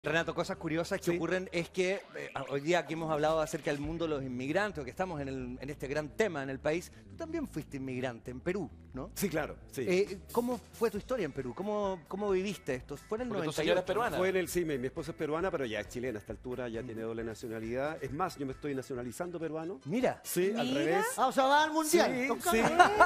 Renato, cosas curiosas que ocurren es que hoy día aquí hemos hablado acerca del mundo de los inmigrantes, o que estamos en este gran tema en el país. Tú también fuiste inmigrante en Perú, ¿no? Sí, claro. Sí. ¿Cómo fue tu historia en Perú? ¿Cómo viviste esto? ¿Fue en el Porque 98? tu señora es peruana. Fue en el sí, mi esposa es peruana, pero ya es chilena a esta altura, ya tiene doble nacionalidad. Es más, yo me estoy nacionalizando peruano. Mira. Sí, al revés. Ah, o sea, va al mundial. Sí, sí.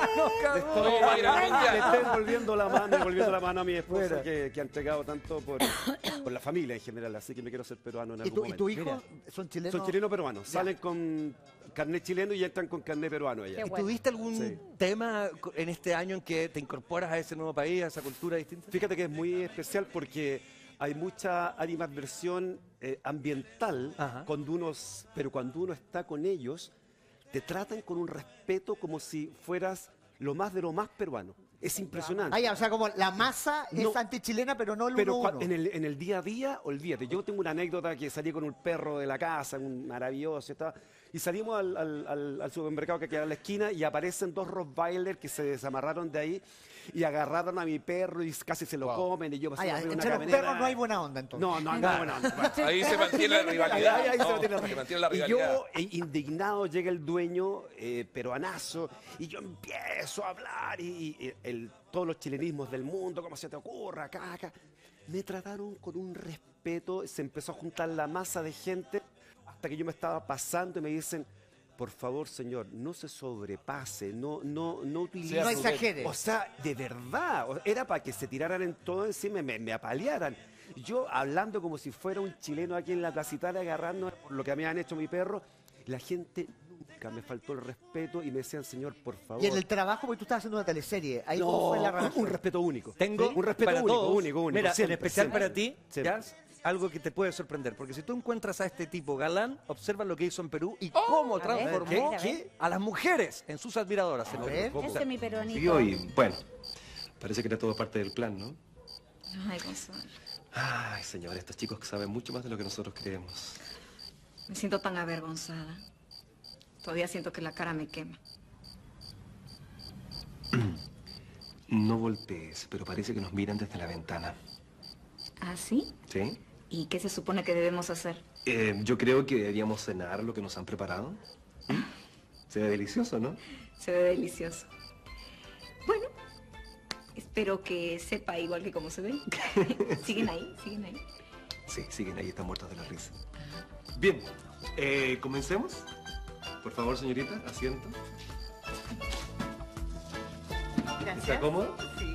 ¿Cómo va a ir al Le mundial? estoy devolviendo la mano a mi esposa que ha entregado tanto por la familia en general, así que me quiero ser peruano en ¿Y algún tu momento. hijo son chilenos? Son chileno-peruanos, salen con carnet chileno y entran con carnet peruano allá. ¿Y tuviste algún Sí. tema en este año en que te incorporas a ese nuevo país, a esa cultura distinta? Fíjate que es muy especial porque hay mucha animadversión ambiental pero cuando uno está con ellos, te tratan con un respeto como si fueras lo más de lo más peruano. Es impresionante. Ah, ya, o sea, como la masa No. es antichilena, pero no el Pero 1-1. en el día a día, olvídate. Yo tengo una anécdota que salí con un perro de la casa, un maravilloso, y salimos al supermercado que queda en la esquina y aparecen dos Rottweiler que se desamarraron de ahí y agarraron a mi perro y casi se lo comen y yo pasé Ah, ya, por una entre los camioneta. perros no hay buena onda, entonces. No, bueno. Ahí se mantiene la rivalidad. Ahí se No, mantiene se mantiene la Y rivalidad. yo, indignado, llega el dueño peruanazo y yo empiezo a hablar y todos los chilenismos del mundo, ¿cómo se te ocurra? Acá. Me trataron con un respeto, se empezó a juntar la masa de gente hasta que yo me estaba pasando y me dicen, por favor, señor, no se sobrepase, no utilice. No exagere. O sea, de verdad, era para que se tiraran en todo encima, me apalearan. Yo hablando como si fuera un chileno aquí en la Plaza Italia, agarrando por lo que me han hecho mi perro, la gente nunca me faltó el respeto y me decían, señor, por favor. Y en el trabajo, porque tú estabas haciendo una teleserie, ahí No, cómo fue la relación. un respeto único. Tengo un respeto para único, todos, único. Mira, siempre, en especial siempre. para ti, Siempre. Jazz, algo que te puede sorprender. Porque si tú encuentras a este tipo galán, observa lo que hizo en Perú y cómo transformó a ver. a las mujeres en sus admiradoras. en A Perú. ver. Ese es mi peruanito. Siguió y, bueno, parece que era todo parte del plan, ¿no? Ay, Gonzalo. Ay, señor, estos chicos que saben mucho más de lo que nosotros creemos. Me siento tan avergonzada. Todavía siento que la cara me quema. No voltees, pero parece que nos miran desde la ventana. ¿Ah, sí? ¿Sí? ¿Y qué se supone que debemos hacer? Yo creo que deberíamos cenar lo que nos han preparado. ¿Mm? Se ve delicioso, ¿no? Se ve delicioso. Bueno, espero que sepa igual que como se ve. ¿Siguen ahí? ¿Siguen ahí? Sí, siguen ahí, están muertos de la risa. Bien, ¿comencemos? Por favor, señorita, asiento. ¿Está cómodo? Sí.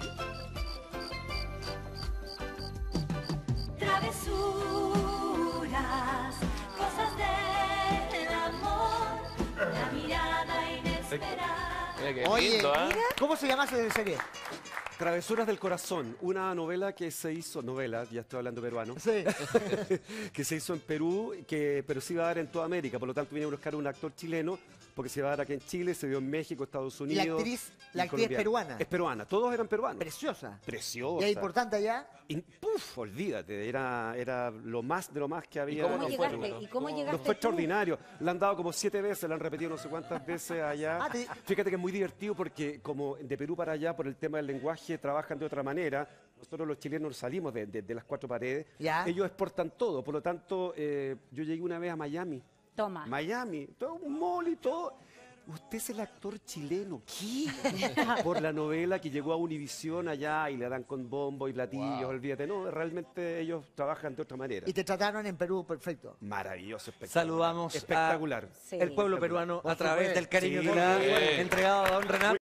Travesuras, cosas del amor, la mirada inesperada. Mira qué Oye, lindo, ¿ah? ¿cómo se llama esa teleserie? Travesuras del Corazón, una novela que se hizo, ya estoy hablando peruano, Sí. que se hizo en Perú, pero se iba a dar en toda América, por lo tanto vinieron a buscar un actor chileno, porque se iba a dar aquí en Chile, se dio en México, Estados ¿Y Unidos. la actriz es colombiana. peruana? Es peruana, todos eran peruanos. Preciosa. Preciosa. ¿Y es importante allá? Olvídate, era lo más de lo más que había. cómo ¿Cómo no fue, llegaste? Bruno? ¿Y cómo No llegaste fue tú? extraordinario. La han dado como 7 veces, la han repetido no sé cuántas veces allá. Fíjate que es muy divertido porque como de Perú para allá, por el tema del lenguaje, trabajan de otra manera. Nosotros los chilenos salimos de las 4 paredes. Ya. Ellos exportan todo. Por lo tanto, yo llegué una vez a Miami. Toma. Miami, todo un mall y todo. Usted es el actor chileno. ¿Qué? Por la novela que llegó a Univisión allá y le dan con bombo y platillos, olvídate. No, realmente ellos trabajan de otra manera. Y te trataron en Perú perfecto. Maravilloso, espectacular. Saludamos espectacular. al pueblo peruano a través del cariño Sí. que le ha Bien. entregado a don Renato.